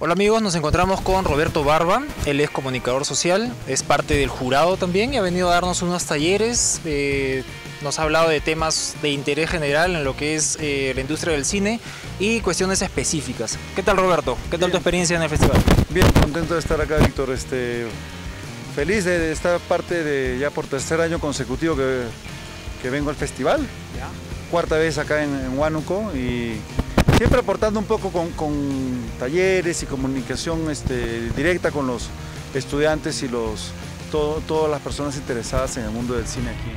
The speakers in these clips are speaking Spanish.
Hola amigos, nos encontramos con Roberto Barba, él es comunicador social, es parte del jurado también y ha venido a darnos unos talleres, nos ha hablado de temas de interés general en lo que es la industria del cine y cuestiones específicas. ¿Qué tal Roberto? ¿Qué tal tu experiencia en el festival? Bien, contento de estar acá, Víctor, feliz de estar parte de ya por tercer año consecutivo que vengo al festival, ¿Ya? cuarta vez acá en Huánuco y siempre aportando un poco con talleres y comunicación directa con los estudiantes y todas las personas interesadas en el mundo del cine aquí.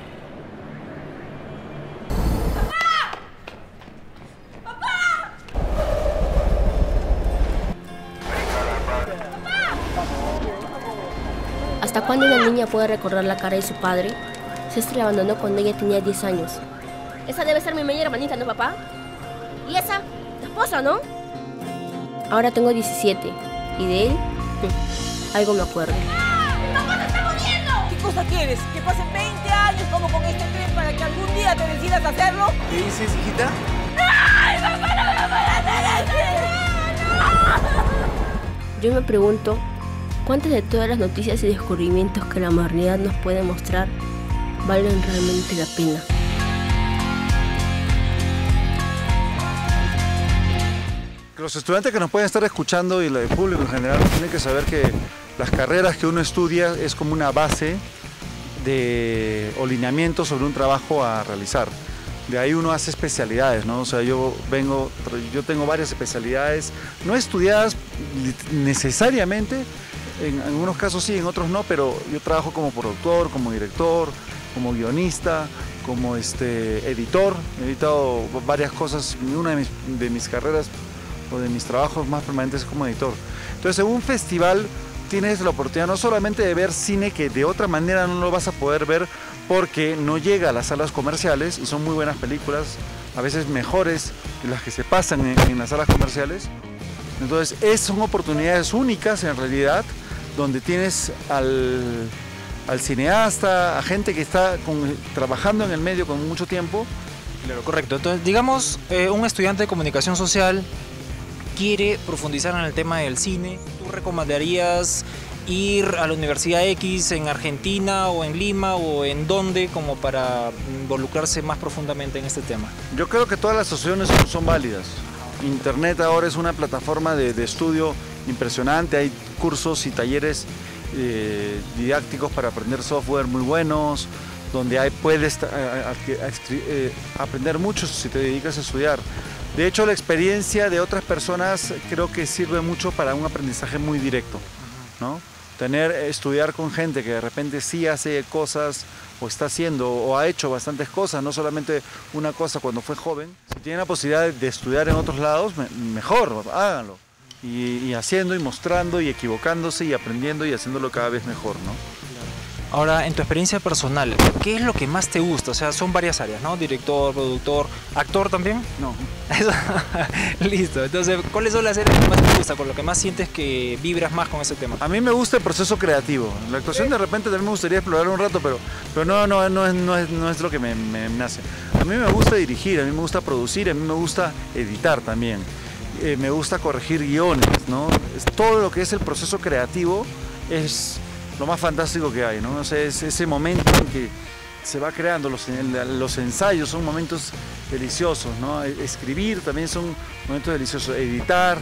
¿Hasta cuándo una niña puede recordar la cara de su padre? César la abandonó cuando ella tenía 10 años. Esa debe ser mi media hermanita, ¿no, papá? ¿Y esa? Tu esposa, ¿no? Ahora tengo 17 y de él, algo me acuerdo. ¡Mi mamá se está muriendo! ¿Qué cosa quieres? ¿Que pasen 20 años como con este tren para que algún día te decidas hacerlo? ¿Qué dices, hijita? ¡Ay, papá, no me puede hacer así! Yo me pregunto, ¿cuántas de todas las noticias y descubrimientos que la modernidad nos puede mostrar valen realmente la pena? Los estudiantes que nos pueden estar escuchando y el público en general tienen que saber que las carreras que uno estudia es como una base o lineamiento sobre un trabajo a realizar. De ahí uno hace especialidades, ¿no? O sea, yo tengo varias especialidades, no estudiadas necesariamente, en algunos casos sí, en otros no, pero yo trabajo como productor, como director, como guionista, como editor. He editado varias cosas, una de mis carreras o de mis trabajos más permanentes es como editor. Entonces, en un festival tienes la oportunidad no solamente de ver cine que de otra manera no lo vas a poder ver porque no llega a las salas comerciales y son muy buenas películas, a veces mejores que las que se pasan en las salas comerciales. Entonces, son oportunidades únicas en realidad, donde tienes al cineasta, a gente que está trabajando en el medio con mucho tiempo. Claro, correcto. Entonces, digamos, un estudiante de comunicación social quiere profundizar en el tema del cine. ¿Tú recomendarías ir a la Universidad X en Argentina o en Lima o en dónde como para involucrarse más profundamente en este tema? Yo creo que todas las opciones son válidas. Internet ahora es una plataforma de estudio impresionante, hay cursos y talleres didácticos para aprender software muy buenos, donde puedes aprender mucho si te dedicas a estudiar. De hecho, la experiencia de otras personas creo que sirve mucho para un aprendizaje muy directo, ¿no? Estudiar con gente que de repente sí hace cosas o está haciendo o ha hecho bastantes cosas, no solamente una cosa cuando fue joven. Si tienen la posibilidad de estudiar en otros lados, mejor, háganlo. Y haciendo y mostrando y equivocándose y aprendiendo y haciéndolo cada vez mejor, ¿no? Ahora, en tu experiencia personal, ¿qué es lo que más te gusta? O sea, son varias áreas, ¿no? Director, productor, actor también. No. Listo. Entonces, ¿cuáles son las áreas que más te gustan? Con lo que más sientes que vibras más con ese tema. A mí me gusta el proceso creativo. La actuación de repente también me gustaría explorar un rato, pero no es lo que me nace. A mí me gusta dirigir, a mí me gusta producir, a mí me gusta editar también. Me gusta corregir guiones, ¿no? Todo lo que es el proceso creativo es lo más fantástico que hay, ¿no? O sea, es ese momento en que se va creando, los ensayos son momentos deliciosos, ¿no? Escribir también son momentos deliciosos, editar,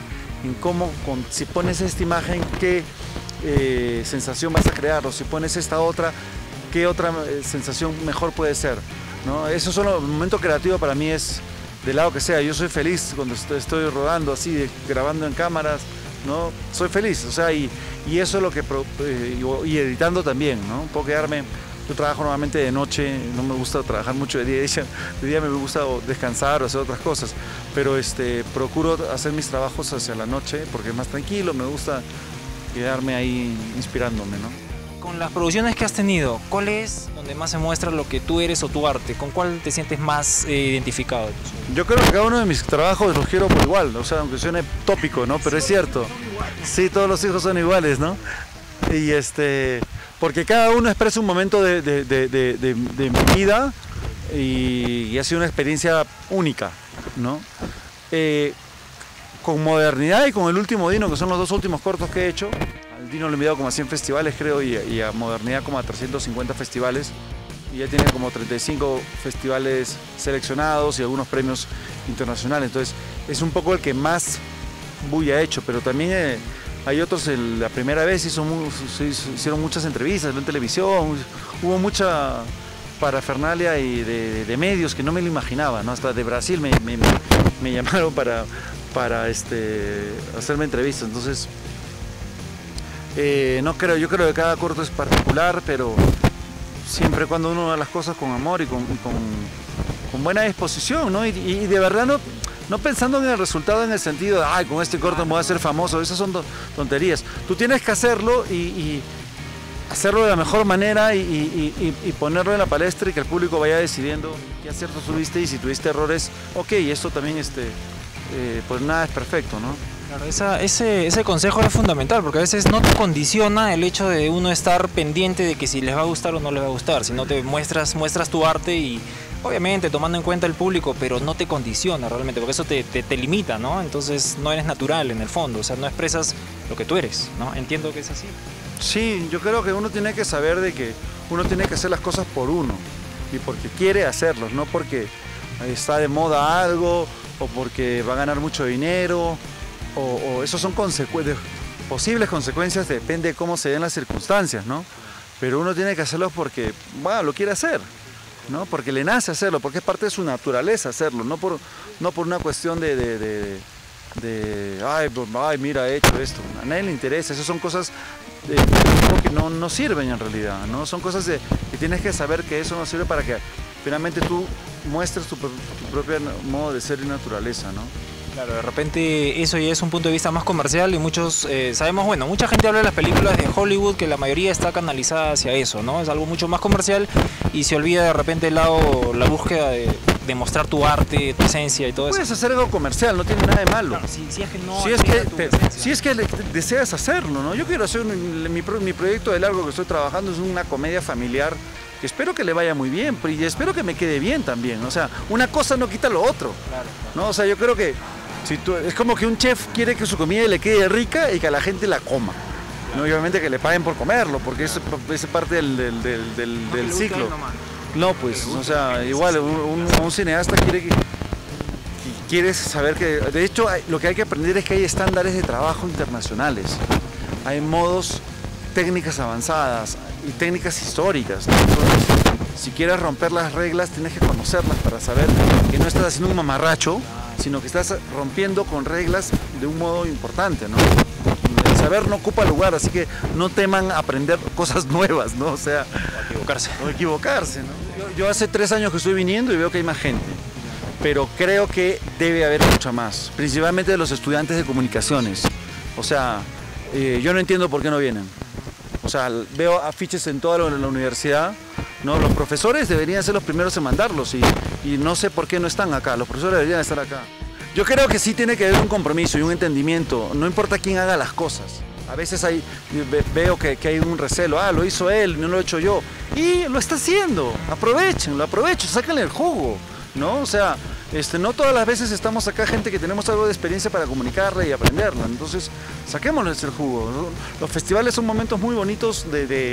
si pones esta imagen, qué sensación vas a crear, o si pones esta otra, qué otra sensación mejor puede ser, ¿no? Esos son los momentos creativos para mí, es del lado que sea. Yo soy feliz cuando estoy rodando así, grabando en cámaras, ¿no? Soy feliz, o sea, y eso es lo que y editando también, ¿no? Puedo quedarme, yo trabajo normalmente de noche, no me gusta trabajar mucho de día, de día me gusta descansar o hacer otras cosas, pero procuro hacer mis trabajos hacia la noche porque es más tranquilo, me gusta quedarme ahí inspirándome, ¿no? Con las producciones que has tenido, ¿cuál es donde más se muestra lo que tú eres o tu arte? ¿Con cuál te sientes más identificado? Yo creo que cada uno de mis trabajos los quiero por igual, o sea, aunque suene tópico, ¿no? Pero es cierto. Sí, todos los hijos son iguales, ¿no? Y porque cada uno expresa un momento de mi vida y ha sido una experiencia única, ¿no? con modernidad y con El Último Dino, que son los 2 últimos cortos que he hecho. Al Dino lo he enviado como a 100 festivales, creo, y a Modernidad como a 350 festivales. Y ya tiene como 35 festivales seleccionados y algunos premios internacionales. Entonces, es un poco el que más bulla ha hecho, pero también hay otros, la primera vez se hicieron muchas entrevistas en televisión, hubo mucha parafernalia y de medios que no me lo imaginaba, ¿no? Hasta de Brasil me llamaron para hacerme entrevistas. Entonces, yo creo que cada corto es particular, pero siempre cuando uno da las cosas con amor y con buena disposición, ¿no? Y de verdad no pensando en el resultado en el sentido de, ay, con este corto me voy a hacer famoso, esas son tonterías. Tú tienes que hacerlo y hacerlo de la mejor manera y ponerlo en la palestra y que el público vaya decidiendo qué aciertos tuviste, y si tuviste errores, ok, esto también, pues nada es perfecto, ¿no? Claro, ese consejo es fundamental, porque a veces no te condiciona el hecho de uno estar pendiente de que si les va a gustar o no les va a gustar, sino te muestras tu arte y obviamente tomando en cuenta el público, pero no te condiciona realmente, porque eso te limita, ¿no? Entonces no eres natural en el fondo, o sea, no expresas lo que tú eres, ¿no? Entiendo que es así. Sí, yo creo que uno tiene que saber de que uno tiene que hacer las cosas por uno y porque quiere hacerlos, no porque está de moda algo o porque va a ganar mucho dinero. O esos son posibles consecuencias, depende de cómo se den las circunstancias, ¿no? Pero uno tiene que hacerlo porque, bueno, lo quiere hacer, ¿no? Porque le nace hacerlo, porque es parte de su naturaleza hacerlo, no por una cuestión ay, mira, he hecho esto. A nadie le interesa, esas son cosas que no sirven en realidad, ¿no? Son cosas que tienes que saber que eso no sirve para que finalmente tú muestres tu propio modo de ser y naturaleza, ¿no? Claro, de repente eso ya es un punto de vista más comercial y muchos sabemos, bueno, mucha gente habla de las películas de Hollywood que la mayoría está canalizada hacia eso, ¿no? Es algo mucho más comercial y se olvida de repente el lado, la búsqueda de mostrar tu arte, tu esencia y todo eso. Puedes hacer algo comercial, no tiene nada de malo. Claro, si es que no si es que deseas hacerlo, ¿no? Yo quiero hacer mi proyecto de largo que estoy trabajando es una comedia familiar que espero que le vaya muy bien y espero que me quede bien también. O sea, una cosa no quita lo otro, ¿no? O sea, yo creo que es como que un chef quiere que su comida le quede rica y que a la gente la coma, ¿no? Y obviamente que le paguen por comerlo, porque es parte del ciclo. No, pues, o sea, igual un cineasta quiere saber que, de hecho, lo que hay que aprender es que hay estándares de trabajo internacionales, hay modos, técnicas avanzadas y técnicas históricas, ¿no? Entonces, si quieres romper las reglas, tienes que conocerlas para saber que no estás haciendo un mamarracho, sino que estás rompiendo con reglas de un modo importante, ¿no? El saber no ocupa lugar, así que no teman aprender cosas nuevas, ¿no? O sea, equivocarse, ¿no? Yo hace 3 años que estoy viniendo y veo que hay más gente, pero creo que debe haber mucha más, principalmente de los estudiantes de comunicaciones. O sea, yo no entiendo por qué no vienen. O sea, veo afiches en toda la universidad, ¿no? Los profesores deberían ser los primeros en mandarlos y no sé por qué no están acá. Los profesores deberían estar acá. Yo creo que sí tiene que haber un compromiso y un entendimiento, no importa quién haga las cosas. A veces veo que hay un recelo, lo hizo él, no lo he hecho yo. Y lo está haciendo, aprovechenlo, sáquenle el jugo, ¿no? O sea, no todas las veces estamos acá gente que tenemos algo de experiencia para comunicarla y aprenderla, entonces saquémosles el jugo, ¿no? Los festivales son momentos muy bonitos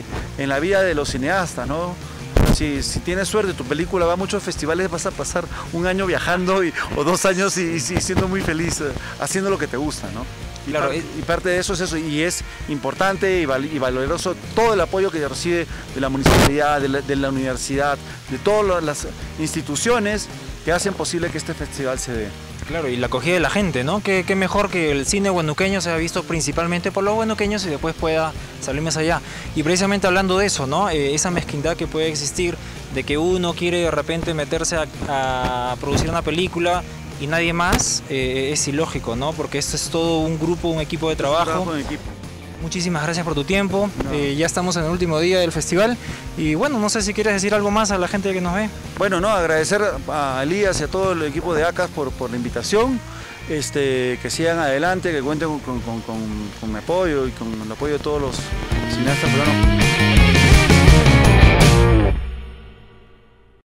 en la vida de los cineastas, ¿no? Si tienes suerte, tu película va a muchos festivales, vas a pasar un año viajando o 2 años y siendo muy feliz haciendo lo que te gusta, ¿no? Claro, y parte de eso es eso, y es importante y valoroso todo el apoyo que recibe de la municipalidad, de la universidad, de todas las instituciones que hacen posible que este festival se dé. Claro, y la acogida de la gente, ¿no? Qué mejor que el cine huanuqueño sea visto principalmente por los huanuqueños y después pueda salir más allá. Y precisamente hablando de eso, ¿no? Esa mezquindad que puede existir, de que uno quiere de repente meterse a producir una película y nadie más, es ilógico, ¿no? Porque esto es todo un grupo, un equipo de trabajo. Muchísimas gracias por tu tiempo. No. Ya estamos en el último día del festival y bueno, no sé si quieres decir algo más a la gente que nos ve. Bueno, no, agradecer a Elías y a todo el equipo de ACAS por la invitación, que sigan adelante, que cuenten con mi apoyo y con el apoyo de todos los cineastas peruanos.